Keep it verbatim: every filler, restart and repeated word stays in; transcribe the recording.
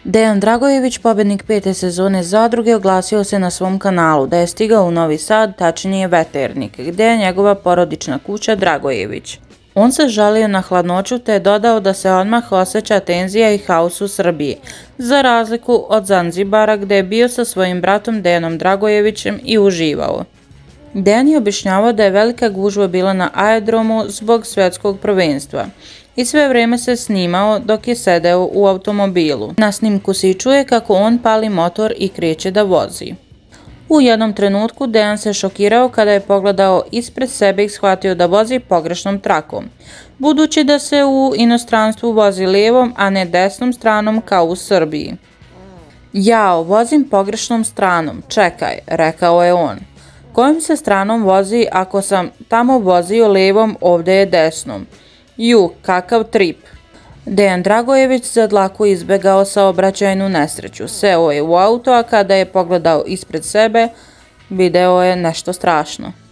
Dejan Dragojević, pobednik pete sezone Zadruge, oglasio se na svom kanalu da je stigao u Novi Sad, tačnije Veternik, gde je njegova porodična kuća Dragojević. On se žalio na hladnoću te je dodao da se odmah osjeća tenzija i haos u Srbiji, za razliku od Zanzibara gde je bio sa svojim bratom Dejanom Dragojevićem i uživao. Dejan je objašnjavao da je velika gužva bila na aerodromu zbog svetskog prvenstva i sve vreme se snimao dok je sedeo u automobilu. Na snimku se i čuje kako on pali motor i kreće da vozi. U jednom trenutku Dejan se šokirao kada je pogledao ispred sebe i shvatio da vozi pogrešnom trakom, budući da se u inostranstvu vozi lijevom, a ne desnom stranom kao u Srbiji. Jao, vozim pogrešnom stranom, čekaj, rekao je on. Kojom se stranom vozi ako sam tamo vozio lijevom, ovdje je desnom? Ju, kakav trip. Dejan Dragojević za dlaku izbegao saobraćajnu nesreću, seo je u auto, a kada je pogledao ispred sebe, video je nešto strašno.